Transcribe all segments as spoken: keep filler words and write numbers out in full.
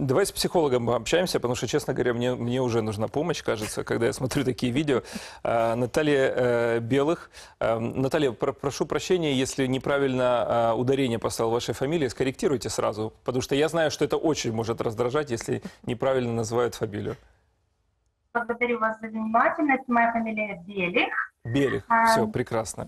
Давай с психологом пообщаемся, потому что, честно говоря, мне, мне уже нужна помощь, кажется, когда я смотрю такие видео. А, Наталья э, Белых. А, Наталья, про прошу прощения, если неправильно а, ударение поставил в вашей фамилии, скорректируйте сразу, потому что я знаю, что это очень может раздражать, если неправильно называют фамилию. Благодарю вас за внимательность. Моя фамилия Белих. Белих. А, Все, прекрасно.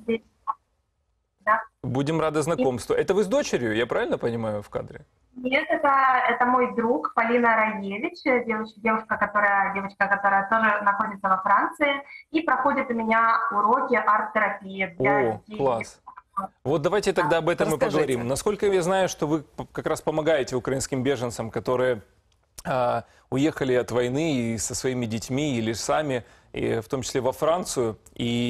да. Будем рады знакомству. Это вы с дочерью, я правильно понимаю, в кадре? Нет, это, это мой друг Полина Раевич, девочка, девушка, которая, девочка, которая тоже находится во Франции и проходит у меня уроки арт-терапии для О, детей. класс. Вот давайте тогда об этом и поговорим. Насколько я знаю, что вы как раз помогаете украинским беженцам, которые а, уехали от войны и со своими детьми или сами, и в том числе во Францию.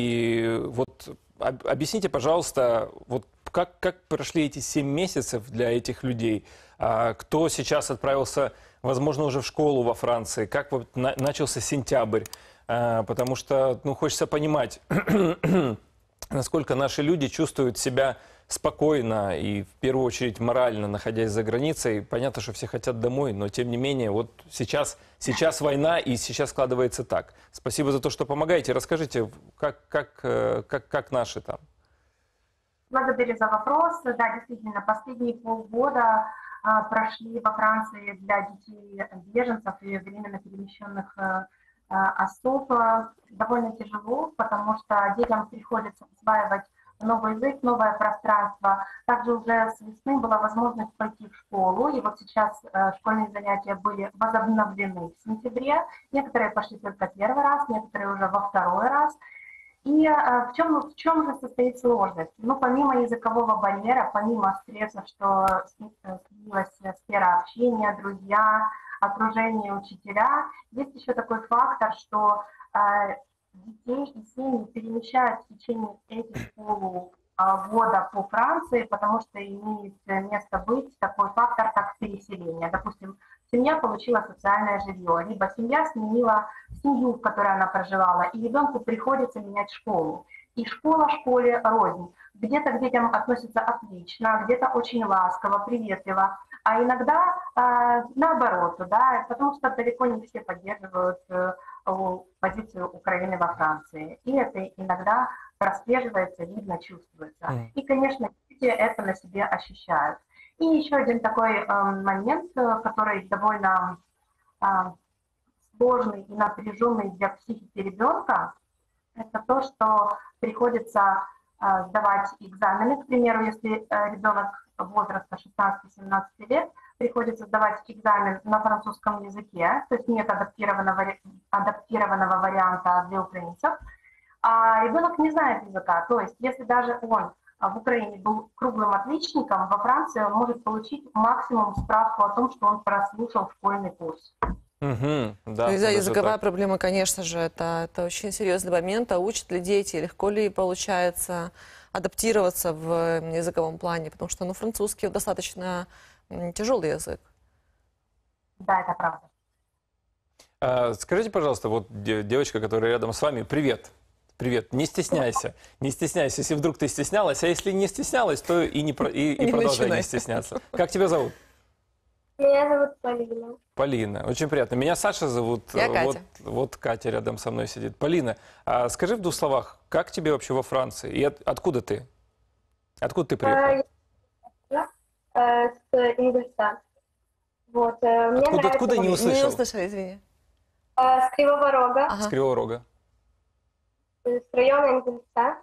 И вот объясните, пожалуйста, вот как, как прошли эти семь месяцев для этих людей? А, кто сейчас отправился, возможно, уже в школу во Франции? Как вот на, начался сентябрь? А, потому что, ну, хочется понимать, насколько наши люди чувствуют себя спокойно и, в первую очередь, морально, находясь за границей. Понятно, что все хотят домой, но, тем не менее, вот сейчас, сейчас война, и сейчас складывается так. Спасибо за то, что помогаете. Расскажите, как, как, как, как наши там? Благодарю за вопрос. Да, действительно, последние полгода а, прошли во Франции для детей беженцев и временно перемещенных а, особ довольно тяжело, потому что детям приходится осваивать новый язык, новое пространство. Также уже с весны была возможность пойти в школу, и вот сейчас э, школьные занятия были возобновлены в сентябре. Некоторые пошли только первый раз, некоторые уже во второй раз. И э, в, чем, в чем же состоит сложность? Ну, помимо языкового барьера, помимо стресса, что снизилась сфера общения, друзья, окружение, учителя, есть еще такой фактор, что э, детей и семьи перемещают в течение этих полугода по Франции, потому что имеет место быть такой фактор, как переселение. Допустим, семья получила социальное жилье, либо семья сменила семью, в которой она проживала, и ребенку приходится менять школу. И школа школе рознь. Где-то к детям относятся отлично, где-то очень ласково, приветливо, а иногда э, наоборот, да, потому что далеко не все поддерживают э, позицию Украины во Франции. И это иногда прослеживается, видно, чувствуется. Mm. И, конечно, дети это на себе ощущают. И еще один такой э, момент, который довольно э, сложный и напряженный для психики ребенка, это то, что приходится э, сдавать экзамены. К примеру, если э, ребенок возраста шестнадцати-семнадцати лет, приходится сдавать экзамен на французском языке, то есть нет адаптированного, адаптированного варианта для украинцев, а ребенок не знает языка. То есть если даже он в Украине был круглым отличником, во Франции он может получить максимум справку о том, что он прослушал школьный курс. Угу, да, да, языковая так. проблема, конечно же, это, это очень серьезный момент. А учат ли дети, легко ли получается адаптироваться в языковом плане? Потому что ну, французский достаточно тяжелый язык. Да, это правда. А, скажите, пожалуйста, вот девочка, которая рядом с вами, привет. Привет, не стесняйся, не стесняйся, если вдруг ты стеснялась, а если не стеснялась, то и, не, и, и не продолжай начинай. не стесняться. Как тебя зовут? Меня зовут Полина. Полина, очень приятно. Меня Саша зовут. Я Катя. Вот, вот Катя рядом со мной сидит. Полина, а скажи в двух словах, как тебе вообще во Франции? И от, откуда ты? Откуда ты приехала? Я э, с Ингульца. Вот, э, мне Откуда, нравится... откуда не услышал? Не услышали, извини. Э, с Кривого Рога. Ага. С Кривого Рога. С района Ингульца.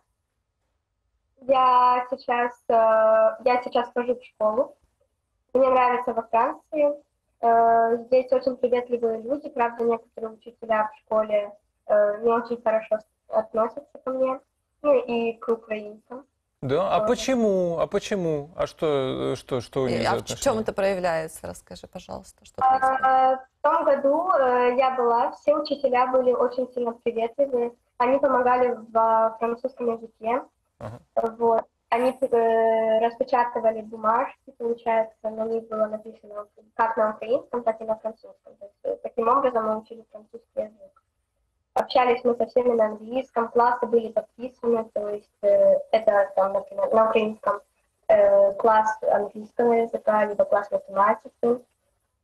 Я сейчас, э, я сейчас хожу в школу. Мне нравится во Франции. Э, здесь очень приветливые люди. Правда, некоторые учителя в школе э, не очень хорошо относятся ко мне. Ну и к украинцам. Да? А Тоже. почему? А почему? А что, что, что у них за А в отношения? чем это проявляется? Расскажи, пожалуйста. Что а, в том году э, я была, все учителя были очень сильно приветливые. Они помогали в французском языке. Ага. Вот. Они э, распечатывали бумажки, получается, на них было написано как на украинском, так и на французском. То есть, таким образом мы учили французский язык. Общались мы со всеми на английском, классы были подписаны, то есть э, это, там, например, на украинском э, класс английского языка, либо класс математики.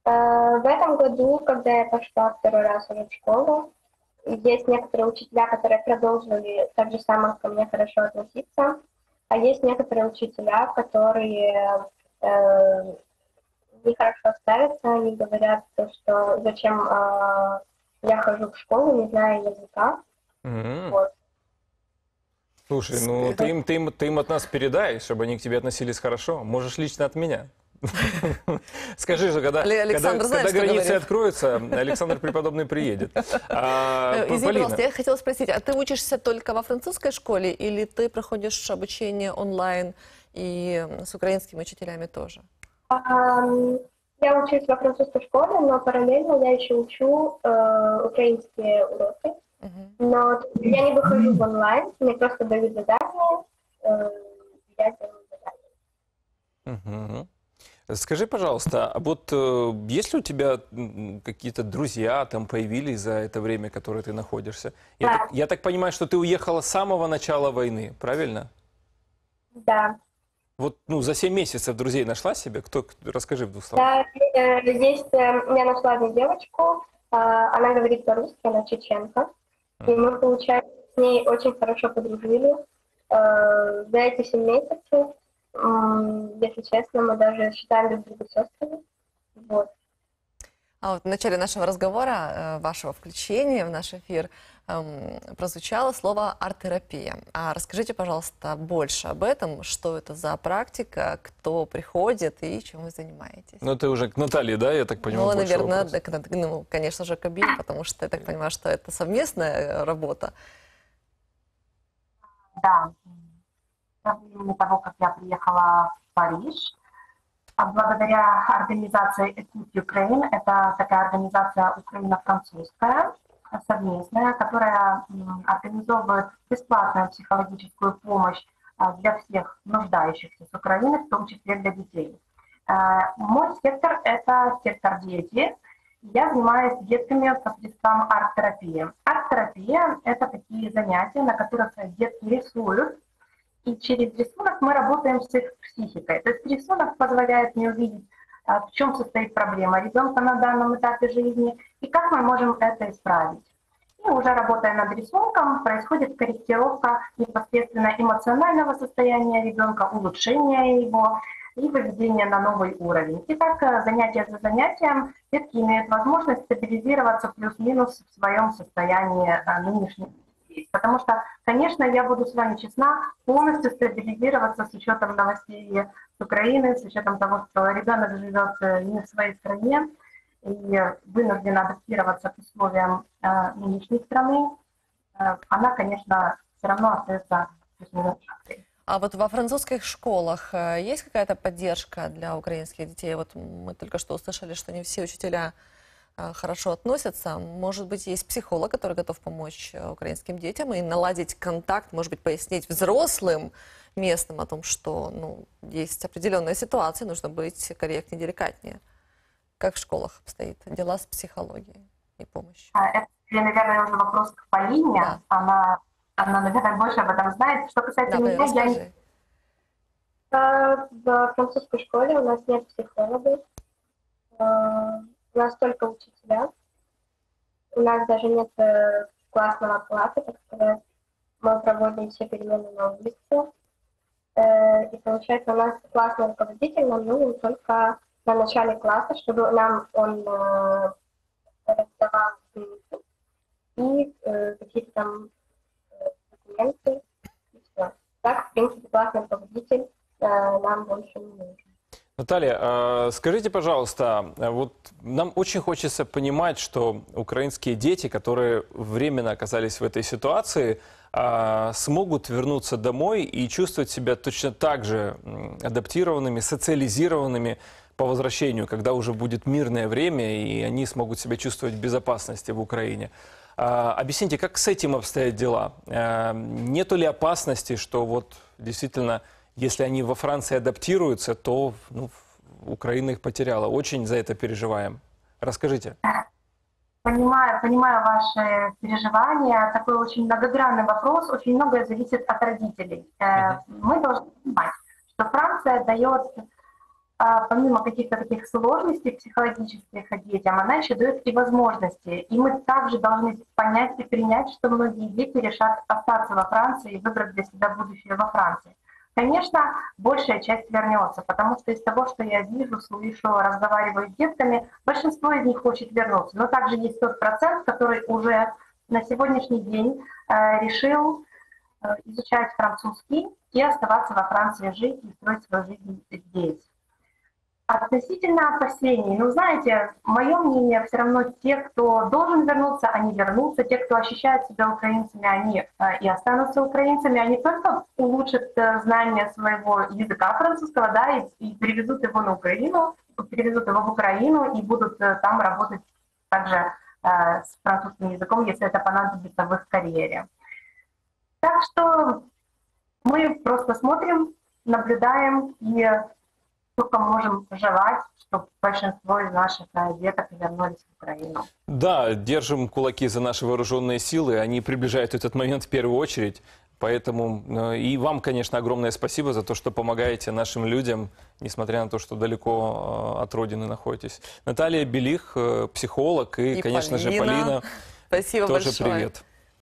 В этом году, когда я пошла второй раз уже в школу, есть некоторые учителя, которые продолжили так же самое ко мне хорошо относиться, а есть некоторые учителя, которые э, нехорошо ставятся, они говорят, что зачем э, я хожу в школу, не зная языка. Mm-hmm. Вот. Слушай, ну ты им, ты, им, ты им от нас передай, чтобы они к тебе относились хорошо. Можешь лично от меня. Скажи же, когда, когда, когда границы откроются, Александр Преподобный приедет. А, Извини, пожалуйста, я хотела спросить, а ты учишься только во французской школе или ты проходишь обучение онлайн и с украинскими учителями тоже? Um, я учусь во французской школе, но параллельно я еще учу э, украинские уроки. Uh-huh. Но я не выхожу в онлайн, мне просто дают задания, э, я делаю задания. Uh-huh. Скажи, пожалуйста, а вот э, есть ли у тебя какие-то друзья там появились за это время, которое ты находишься? Я, да. так, я так понимаю, что ты уехала с самого начала войны, правильно? Да. Вот, ну, за семь месяцев друзей нашла себе? Кто? Расскажи в двух словах. Да, э, есть, э, я нашла одну девочку, э, она говорит по-русски, она чеченка, uh-huh. и мы, получается, с ней очень хорошо подружили. Э, за эти семь месяцев, если честно, мы даже считаем друг друга сестрами. Вот. А вот в начале нашего разговора, вашего включения в наш эфир, прозвучало слово арт-терапия. А расскажите, пожалуйста, больше об этом, что это за практика, кто приходит и чем вы занимаетесь? Ну, ты уже к Наталье, да, я так понимаю, Ну, наверное, вопрос. ну, конечно же, к обеим, потому что я так понимаю, что это совместная работа. Да. Со времени того, как я приехала в Париж, благодаря организации Écoute Ukraine, это такая организация украино-французская, совместная, которая организовывает бесплатную психологическую помощь для всех нуждающихся с Украины, в том числе для детей. Мой сектор – это сектор дети. Я занимаюсь детками посредством арт-терапии. Арт-терапия – это такие занятия, на которых детки рисуют, и через рисунок мы работаем с их психикой. То есть рисунок позволяет мне увидеть, в чем состоит проблема ребенка на данном этапе жизни и как мы можем это исправить. И уже работая над рисунком, происходит корректировка непосредственно эмоционального состояния ребенка, улучшение его и выведение на новый уровень. И так занятие за занятием детки имеют возможность стабилизироваться плюс-минус в своем состоянии нынешнем. Потому что, конечно, я буду с вами честна, полностью стабилизироваться с учетом новостей с Украины, с учетом того, что ребенок живет не в своей стране и вынужден адаптироваться к условиям э, нынешней страны, э, она, конечно, все равно остается шахтой. А вот во французских школах есть какая-то поддержка для украинских детей? Вот мы только что услышали, что не все учителя хорошо относятся. Может быть, есть психолог, который готов помочь украинским детям и наладить контакт, может быть, пояснить взрослым местным о том, что ну, есть определенная ситуация, нужно быть корректнее, деликатнее. Как в школах обстоит дела с психологией и помощью? Это, наверное, уже вопрос к Полине. Да. Она, она, наверное, больше об этом знает. Что касается да, меня, я не... В французской школе у нас нет психологов. У нас только учителя. У нас даже нет э, классного класса, так сказать. Мы проводим все перемены на улице. Э, и получается, у нас классный руководитель нам нужен только на начале класса, чтобы нам он э, раздавал дневники и э, какие-то там э, документы. И все. Так, в принципе, классный руководитель э, нам больше не нужен. Наталья, скажите, пожалуйста, вот нам очень хочется понимать, что украинские дети, которые временно оказались в этой ситуации, смогут вернуться домой и чувствовать себя точно так же адаптированными, социализированными по возвращению, когда уже будет мирное время, и они смогут себя чувствовать в безопасности в Украине. Объясните, как с этим обстоят дела? Нету ли опасности, что вот действительно... Если они во Франции адаптируются, то ну, Украина их потеряла. Очень за это переживаем. Расскажите. Понимаю, понимаю ваши переживания. Такой очень многогранный вопрос. Очень многое зависит от родителей. Uh-huh. Мы должны понимать, что Франция дает помимо каких-то таких сложностей психологических детям, она еще дает и возможности. И мы также должны понять и принять, что многие дети решат остаться во Франции и выбрать для себя будущее во Франции. Конечно, большая часть вернется, потому что из того, что я вижу, слышу, разговариваю с детками, большинство из них хочет вернуться. Но также есть тот процент, который уже на сегодняшний день э, решил э, изучать французский и оставаться во Франции, жить и строить свою жизнь здесь. Относительно опасений, ну, знаете, мое мнение, все равно те, кто должен вернуться, они вернутся, те, кто ощущают себя украинцами, они э, и останутся украинцами, они только улучшат э, знание своего языка французского, да, и, и перевезут его на Украину, перевезут его в Украину и будут э, там работать также э, с французским языком, если это понадобится в их карьере. Так что мы просто смотрим, наблюдаем и только можем желать, чтобы большинство из наших деток вернулись в Украину. Да, держим кулаки за наши вооруженные силы. Они приближают этот момент в первую очередь. Поэтому э, и вам, конечно, огромное спасибо за то, что помогаете нашим людям, несмотря на то, что далеко э, от родины находитесь. Наталья Белих, э, психолог, и, И конечно Полина. же, Полина. Спасибо тоже большое. привет.